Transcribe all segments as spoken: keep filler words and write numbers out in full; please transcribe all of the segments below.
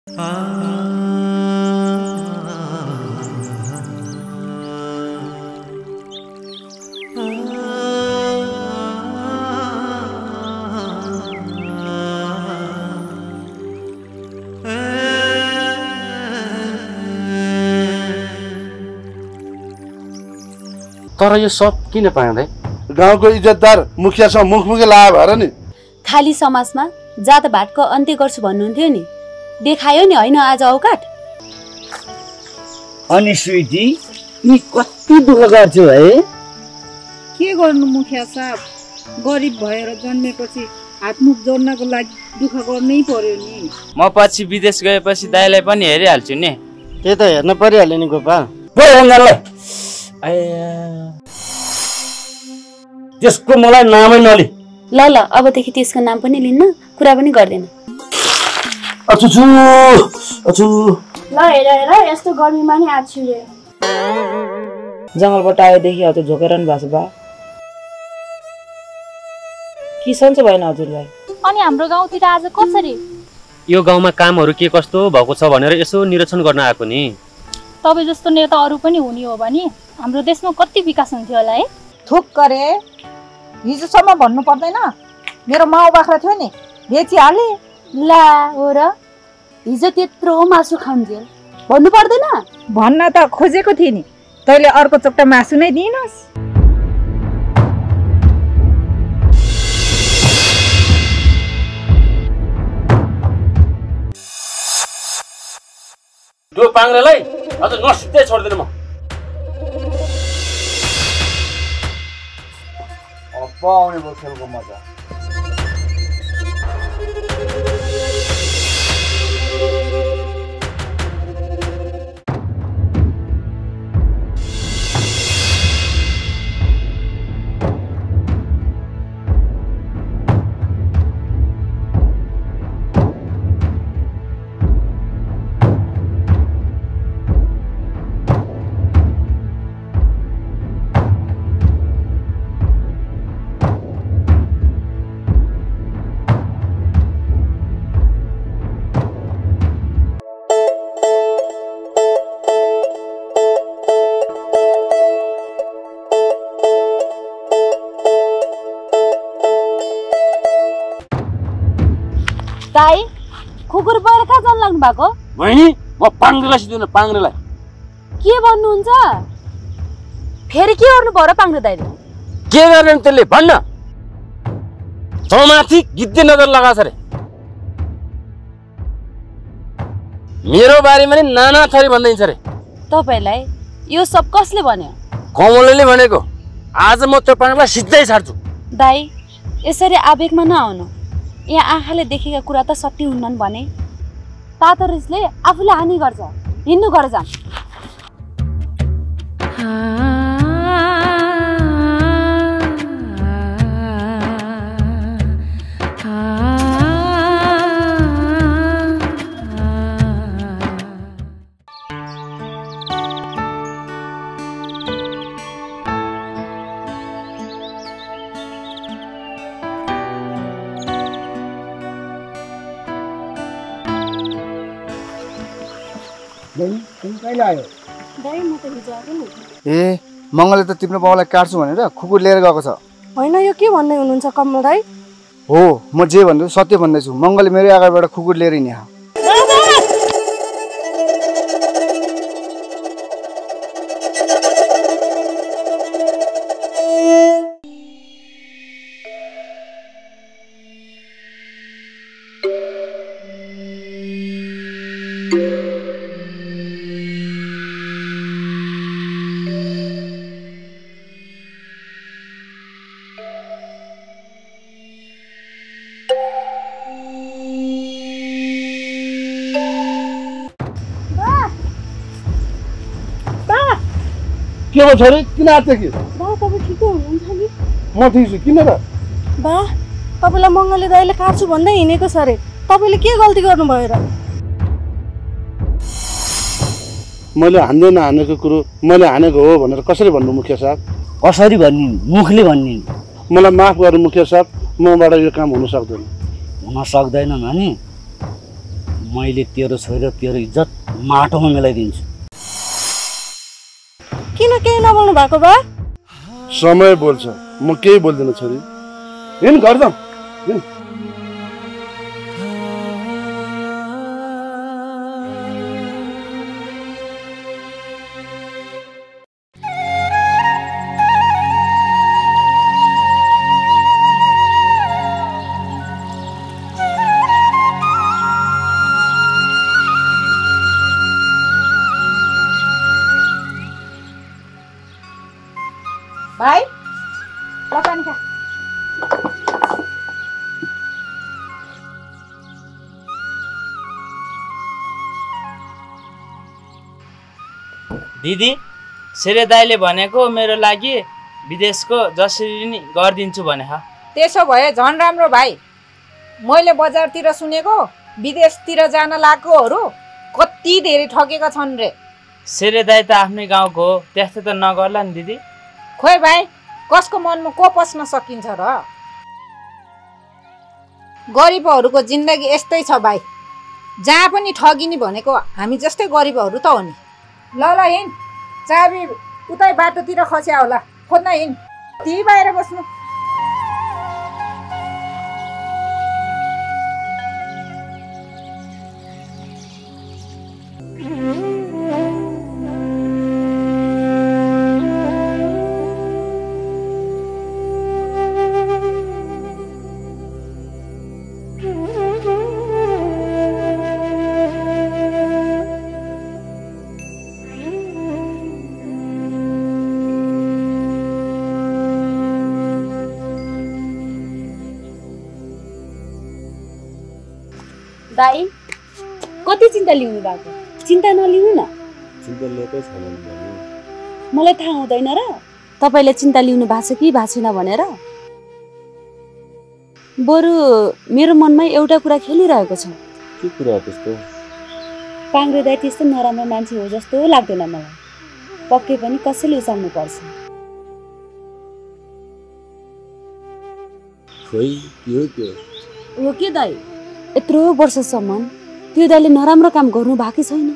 तर यो सब किन पाउँदै? गाउँको इज्जतदार मुखियासँग मुखमुखे लायो भएर नि। खाली समाजमा जातभातको अन्त्य गर्छु भन्नुहुन्थ्यो नि, देखायो नि होइन आज औकात। अनि स्वीटी नि कति दुःख गर्छु है। के गर्नु मुखिया साहब, गरिब भएर जन्मेपछि हातमुख जोड्नको लागि दुःख गर्नै पर्यो नि। म पछि विदेश गएपछि दाइलाई पनि हेरिहाल्छु नि। त्यही त हेर्न परिहाल्यो नि गोपाल। त्यसको मलाई नामै नलि। ल ल अबदेखि त्यसको नाम पनि लिन्न, कुरा पनि गर्दैन। अचुचु अचु ल हेर हेर यस्तो गर्मीमा नि हात छिरे। जङ्गलबाट आएदेखि हजुर झोकेर नि भएको छ बा। के सन्चो भएन हजुरलाई? अनि हाम्रो गाउँतिर आज कसरी? यो गाउँमा कामहरू के कस्तो भएको छ भनेर यसो निरीक्षण गर्न आएको नि। तपाईँ जस्तो नेता अरू पनि हुने हो भने हाम्रो देशमा कति विकास हुन्थ्यो होला है। थुक गरे हिजोसम्म भन्नु पर्दैन, मेरो माउ बाख्रा थियो नि बेचिहाले। ला हो र, हिजो त्यत्रो मासु खान्थ्यो भन्नु पर्दैन? भन्न त खोजेको थिएँ नि, तैँले अर्को चोक्टा मासु नै दिइनस्। त्यो पाङ्ग्रेलाई अझ नसित्तै छोड्दिन म। अब आउने भयो खेलको मजा। दाइ कुकुर बएर कहाँ जान लाग्नु भएको? बहिनी म पाङ्ग्रेलाई सिध्दैन, पाङ्ग्रेलाई। के भन्नुहुन्छ? फेरि के गर्नु पर्यो पाङ्ग्रे दाइले? के गर्ने त्यसले भन्न। तमाथि गिद्धे नजर लगाछ रे। मेरो बारेमा नि नाना थरी भन्दैछ रे। तपाईलाई यो सब कसले भन्यो? कमलले भनेको। आज म त्यो पाङ्ग्रेलाई सिधै छाड्छु। दाइ यसरी आवेगमा नआउनु, यहाँ आँखाले देखेका कुरा त सत्य हुन्नन् भने। तातो रिसले आफूले हानि गर्छ, हिँड्नु घर जा। ए मङ्गलले त तिम्रो बाउलाई काट्छु भनेर कुकुर लिएर गएको छ। होइन यो के भन्दै हुनुहुन्छ कमल दाइ? हो म जे भन्दैछु सत्य भन्दैछु। मङ्गलले मेरो अगाडिबाट कुकुर लिएर हिँड्यो। के हो छोरी, किन आत्यो कि? बा तपाईँ ठिकै हुनुहुन्छ नि? म ठिक छु। किन र? बा तपाईँलाई मङ्गलले दाइले काट्छु भन्दै हिँडेको छ अरे, तपाईँले के गल्ती गर्नुभयो र? मैले हान्दैन हानेको कुरो मैले हानेको हो भनेर कसरी भन्नु मुखिया साहब? कसरी भन्नु? मुखले भन्नु। मलाई माफ गर्नु मुखिया साहब, मबाट यो काम हुन सक्दैन। हुन सक्दैन भने मैले तेरो छोरी र तेरो इज्जत माटोमा मिलाइदिन्छु। किन केही नबोल्नु भएको बा? समय बोल्छ, म केही बोल्दिनँ छोरी। हिँड घर जाउँ, हिँड। भाइ ल पानी खा। दिदी सेरे दाइले भनेको मेरो लागि विदेशको जसरी नि गरिदिन्छु भने ह। त्यसो भए झन् राम्रो भाइ। मैले बजारतिर सुनेको विदेशतिर जान लागेकोहरू कति धेरै ठगेका छन् रे। सेरे दाइ त आफ्नै गाउँको हो, त्यस्तो त नगर्ला नि दिदी। खोइ भाइ, कसको मनमा को पस्न सकिन्छ र? गरिबहरूको जिन्दगी यस्तै छ भाइ। जहाँ पनि ठगिने भनेको हामी जस्तै गरिबहरू त हो नि। ल ल हिँड, चाबी उतै बाटोतिर खस्या होला, खोज्न हिँड। ती बाहिर बस्नु। दाइ कति चिन्ता लिनु भएको? चिन्ता नलिनु न। चिन्ता लिएकै छैन भने मलाई थाहा हुँदैन र तपाईँले चिन्ता लिनु भएको छ कि भएको छैन भनेर? बरु मेरो मनमै एउटा कुरा खेलिरहेको छ। के कुरा हो त्यस्तो? पाङ्ग्रे दाइ त्यस्तो नराम्रो मान्छे हो जस्तो लाग्दैन मलाई। पक्कै पनि कसैले उचाल्नु पर्छ। खोइ के हो त्यो? हो के दाइ? यत्रो वर्षसम्म त्यो दाइले नराम्रो काम गर्नु बाँकी छैन।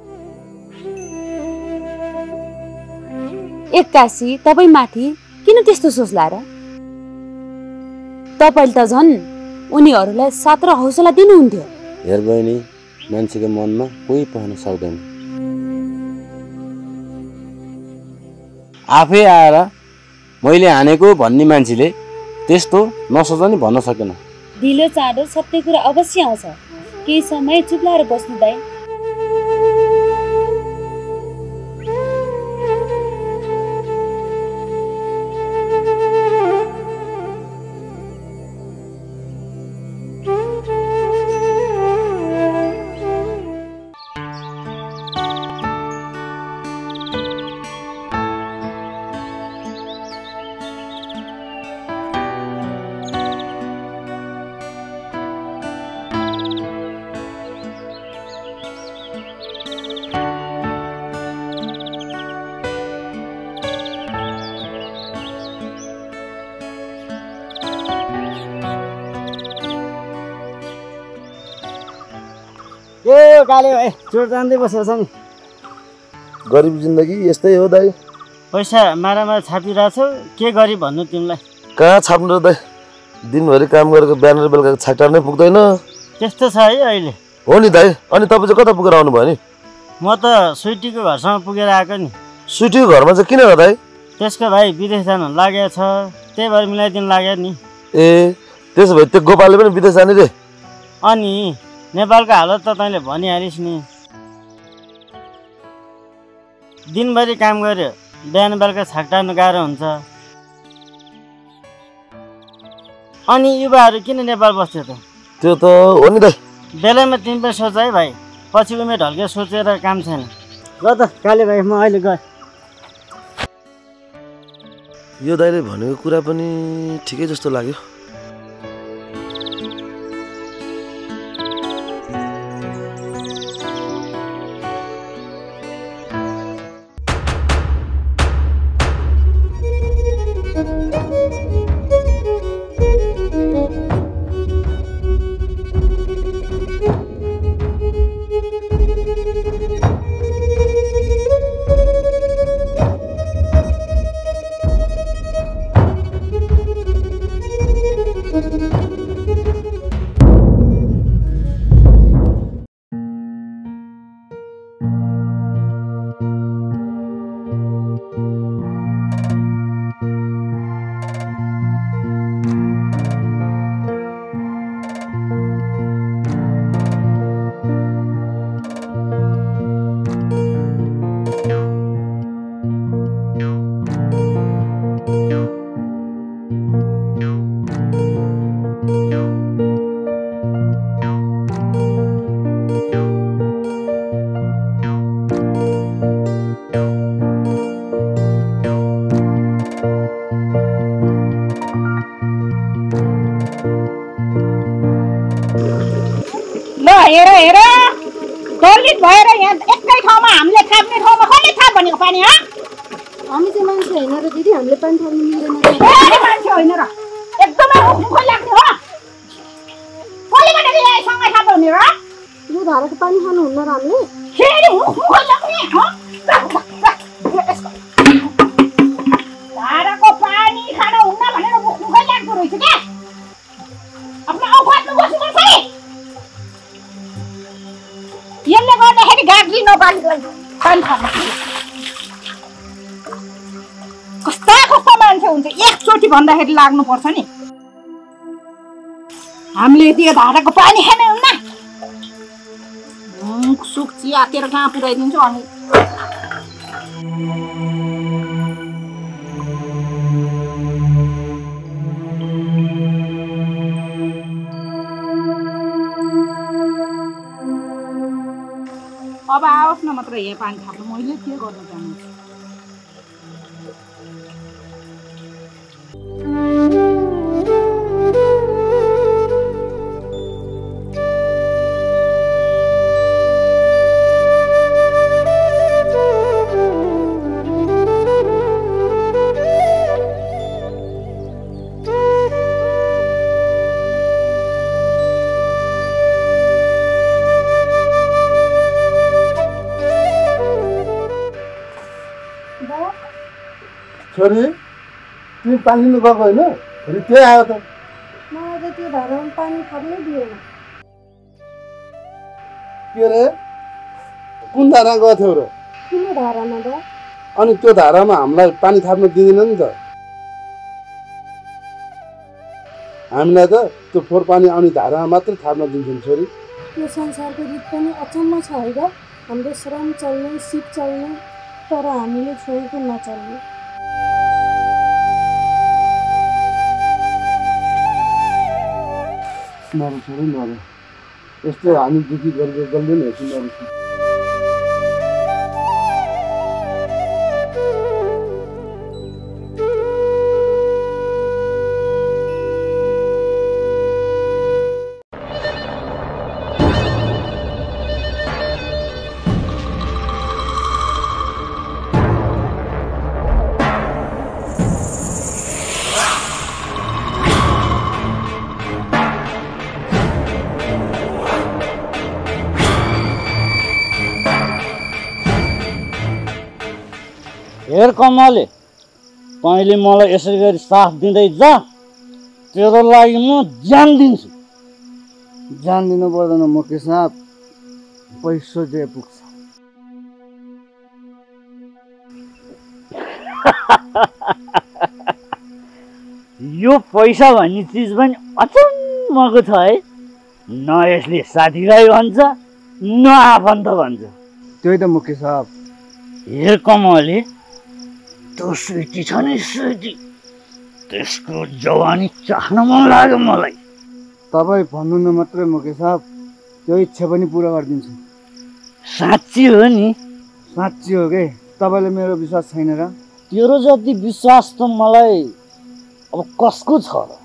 एक्कासी तपाईँ माथि किन त्यस्तो सोच्ला र? तपाईँले त झन् उनीहरूलाई साथ र हौसला दिनुहुन्थ्यो। हेर बहिनी, मान्छेको मनमा कोही पहन सक्दैन। आफै आएर मैले हानेको भन्ने मान्छेले त्यस्तो नसोच नि भन्न सकेन। ढिलो चाँडो सत्य कुरा अवश्य आउँछ। केही समय चुप लाएर बस्नु दाइ। ए काले भाइ चोर जान्दै बसेको छ नि। गरिब जिन्दगी यस्तै हो दाइ। पैसा मारामार छापिरहेछौ, के गरी भन्नु तिमीलाई? कहाँ छाप्नु र दाइ? दिनभरि काम गरेको बिहान र बेलुका छाटा नै पुग्दैन। त्यस्तो छ है अहिले? हो नि दाइ। अनि तपाईँ चाहिँ कता पुगेर आउनु भयो नि? म त स्विटीको घरसम्म पुगेर आएको नि। स्विटीको घरमा चाहिँ किन हो दाइ? त्यसको भाइ विदेश जानु लागेको छ, त्यही भएर मिलाइदिनु लाग्यो नि। ए त्यसो भए त्यो गोपालले पनि विदेश जाने रे? अनि नेपालको हालत त तैँले भनिहालिस् नि। दिनभरि काम गर्यो, बिहान बेलुका छाक्टार्नु गाह्रो हुन्छ। अनि युवाहरू किन नेपाल बस्थ्यो त? त्यो त हो नि दाइ। बेलैमा तिमी पनि सोच है भाइ, पछि उमेर ढल्के सोचेर काम छैन। ल त काले भाइ, म अहिले गएँ। यो दाइले भनेको कुरा पनि ठिकै जस्तो लाग्यो। हेर हेर दलित भएर यहाँ एकै ठाउँमा हामीले थाप्ने ठाउँमा कसले थाप भनेको पानी ह हामी चाहिँ मान्छे होइन र दिदी हामीले पानी थाप्नु मिल्दैन ए मान्छे होइन र एकदमै मुख लाग्ने हो कसले भनेको यहाँ सँगै थाप्ने र यो धाराको पानी खानुहुन्न र हामीले फेरि मुख लाग्ने ह धाराको पानी खान हुन्न भनेर मुख लाग्दो रहेछ के आफ्नो औकातमा बस्नुपर्छ नि यसले गर्दाखेरि गाग्री नपानीलाई पानी खानु कस्ता कस्ता मान्छे हुन्छ एकचोटि भन्दाखेरि लाग्नुपर्छ नि हामीले त्यो धाराको पानी खाने हुन्न मुख सुख चियातेर कहाँ पुऱ्याइदिन्छु अनि अब आओस् न मात्र यहाँ पानी थाप्नु मैले के गर्न चाहन्छु छोरी तिमी पानी लिनु गएको होइन फेरि त्यही आयो त मलाई त त्यो धारामा पानी खानै दिएन के रे कुन धारा गएको थियौ र किन धारामा दा अनि त्यो धारामा हामीलाई पानी थाप्न दिँदैन नि त हामीलाई त त्यो फोहोर पानी आउने धारामा मात्रै थाप्न दिन्छन् छोरी यो संसारको रित पनि अचम्म छ है र हाम्रो श्रम चल्ने सिप चल्ने तर हामीले छोएको नचल्ने नरो छोरी नरो यस्तो हामी दुखी गरेर जल्दी नै हेर्छु नरो हेर कमले तैँले मलाई यसरी गरी साथ दिँदै जा तेरो लागि म ज्यान दिन्छु ज्यान दिनु पर्दैन मुकेश साहब पैसो जे पुग्छ यो पैसा भन्ने चिज पनि अचम्मको छ है न यसले साथीभाइ भन्छ न आफन्त भन्छ त्यही त मुकेश साहब हेर कमले त्यो स्विटी छ नि स्विटी त्यसको जवानी चाख्न मन लाग्यो मलाई तपाईँ भन्नु न मात्रै मुकेश साहब त्यो इच्छा पनि पुरा गरिदिन्छु साँच्ची हो नि साँच्ची हो के तपाईँले मेरो विश्वास छैन र तेरो जति विश्वास त मलाई अब कसको छ र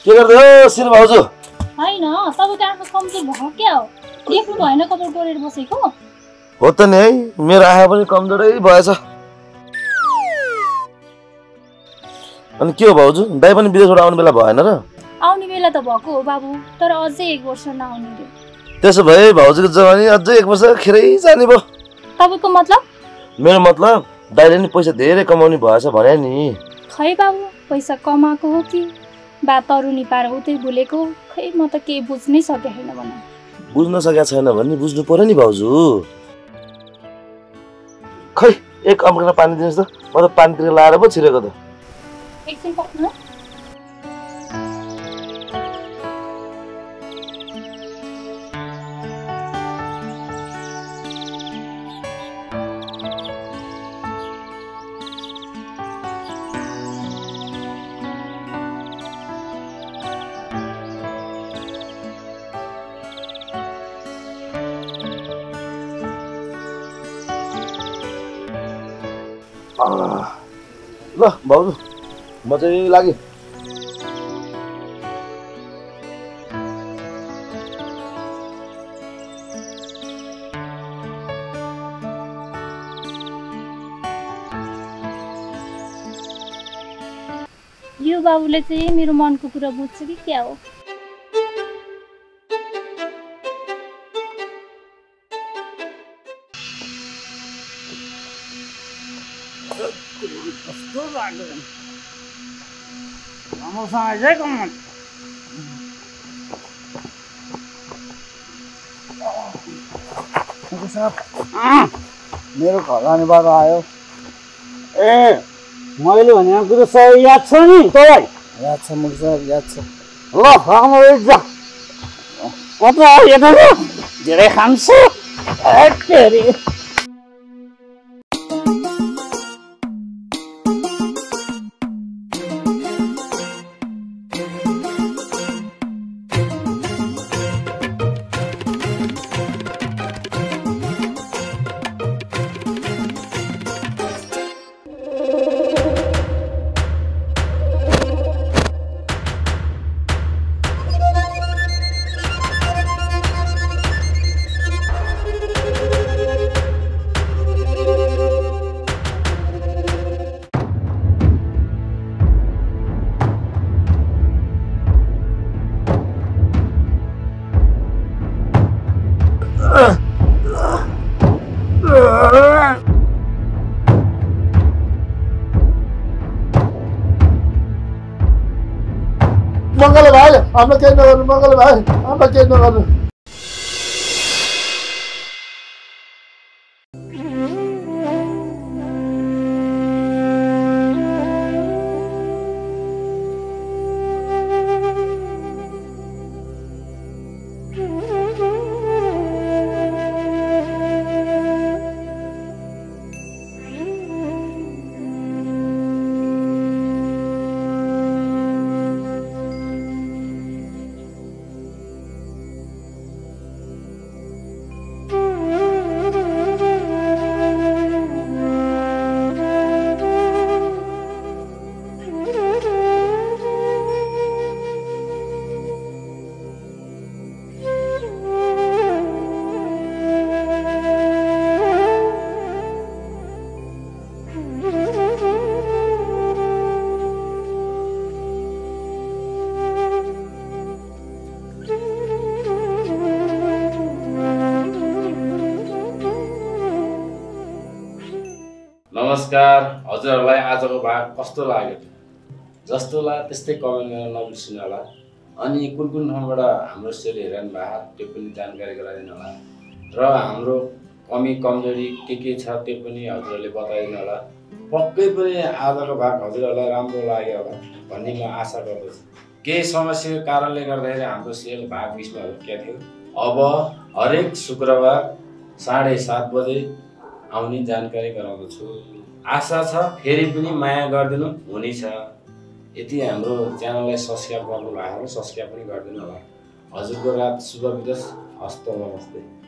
के गर्दै हो शिर भाउजू? होइन तपाईँको आँखा कमजोर भयो क्या हो? देख्नु भएन कपाल टोरेर बसेको? हो त नि है, मेरो आँखा पनि कमजोरै भएछ। अनि के हो भाउजू, दाइ पनि विदेशबाट आउने बेला भएन र? आउने बेला त भएको हो बाबु, तर अझै एक वर्ष नआउने रे। त्यसो भए भाउजूको जवानी अझै एक वर्ष खेरै जाने भयो। तपाईँको मतलब? मेरो मतलब दाइले नि पैसा धेरै कमाउने भएछ भने नि। खै बाबु, पैसा कमाएको हो कि बा तरुनी पार उतै बोलेको? खै म त केही बुझ्नै सके छैन भन। बुझ्न सकेको छैन भने बुझ्नु पर्यो नि भाउजू। खै एक अमृत पानी दिनुहोस् त, म त पानीतिर लाएर पो छिरेको त। एकछिन पक्नु। ल भाउजू म चाहिँ लाग्यो। यो बाबुले चाहिँ मेरो मनको कुरा बुझ्छ कि क्या हो? कस्तो लाग्यो राम्रोसँग चाहिँ कमान। मेरो घर लाने बाटो आयो। ए मैले भनेको कुरो सही याद छ नि तँलाई? याद छ मुख साहब, याद छ। ल राम्ररी जा। कता यता धेरै खान्छ। ए मङ्गल भाइ हामीलाई केही नगर्नु, मङ्गल भाइ हामीलाई केही नगर्नु। नमस्कार हजुरहरूलाई आजको भाग कस्तो लाग्यो जस्तो लाग्यो त्यस्तै कमेन्ट गर्न नबिर्सिनु होला। अनि कुन कुन ठाउँबाट हाम्रो सेल हेरिरहनु भएको त्यो पनि जानकारी गराइदिनु होला र हाम्रो कमी कमजोरी के के छ त्यो पनि हजुरहरूले बताइदिनु होला। पक्कै पनि आजको भाग हजुरहरूलाई राम्रो लाग्यो होला भन्ने म आशा गर्दछु। केही समस्याको कारणले गर्दाखेरि हाम्रो सेल भाग बिचमा रोकिएको थियो। अब हरेक शुक्रबार साढे सात बजे आउने जानकारी गराउँदछु। आशा छ फेरि पनि माया गरिदिनु हुनेछ। यति हाम्रो च्यानललाई सब्स्क्राइब गर्नु भएको सब्स्क्राइब पनि गरिदिनु होला। हजुरको रात शुभ बितोस्। हस्त नमस्ते।